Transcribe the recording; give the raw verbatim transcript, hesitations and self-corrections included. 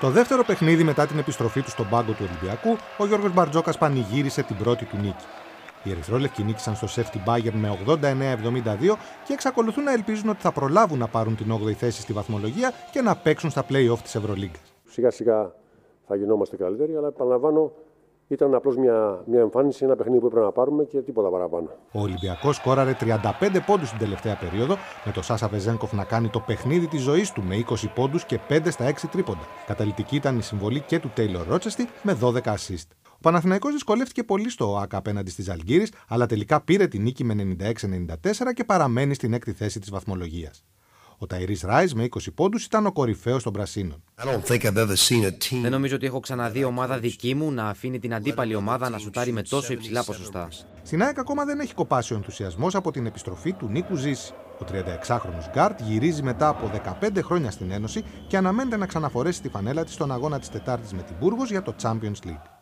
Στο δεύτερο παιχνίδι μετά την επιστροφή του στον πάγκο του Ολυμπιακού, ο Γιώργος Μπαρτζόκας πανηγύρισε την πρώτη του νίκη. Οι ερυθρόλευκοι νίκησαν στο σεφ την Bayern με ογδόντα εννέα εβδομήντα δύο και εξακολουθούν να ελπίζουν ότι θα προλάβουν να πάρουν την όγδοη θέση στη βαθμολογία και να παίξουν στα play-off της Ευρωλίγκας. Σιγά σιγά θα γινόμαστε καλύτεροι, αλλά επαναλαμβάνω, ήταν απλώς μια, μια εμφάνιση, ένα παιχνίδι που έπρεπε να πάρουμε και τίποτα παραπάνω. Ο Ολυμπιακός σκόραρε τριάντα πέντε πόντους στην τελευταία περίοδο, με τον Σάσα Βεζένκοφ να κάνει το παιχνίδι της ζωής του με είκοσι πόντους και πέντε στα έξι τρίποντα. Καταλυτική ήταν η συμβολή και του Τέιλορ Ρότσεστη με δώδεκα assist. Ο Παναθηναϊκός δυσκολεύτηκε πολύ στο ΟΑΚΑ απέναντι στη Ζαλγκίρις, αλλά τελικά πήρε τη νίκη με ενενήντα έξι ενενήντα τέσσερα και παραμένει στην έκτη θέση της βαθμολογίας. Ο Ταϊρής Ράις με είκοσι πόντους ήταν ο κορυφαίος των Πρασίνων. Δεν νομίζω ότι έχω ξαναδεί ομάδα δική μου να αφήνει την αντίπαλη ομάδα να σουτάρει με τόσο υψηλά ποσοστά. Στην ΑΕΚ ακόμα δεν έχει κοπάσει ο ενθουσιασμός από την επιστροφή του Νίκου Ζήση. Ο τριανταεξάχρονος γκάρτ γυρίζει μετά από δεκαπέντε χρόνια στην Ένωση και αναμένεται να ξαναφορέσει τη φανέλα της στον αγώνα της Τετάρτης με την Μπούργος για το Champions League.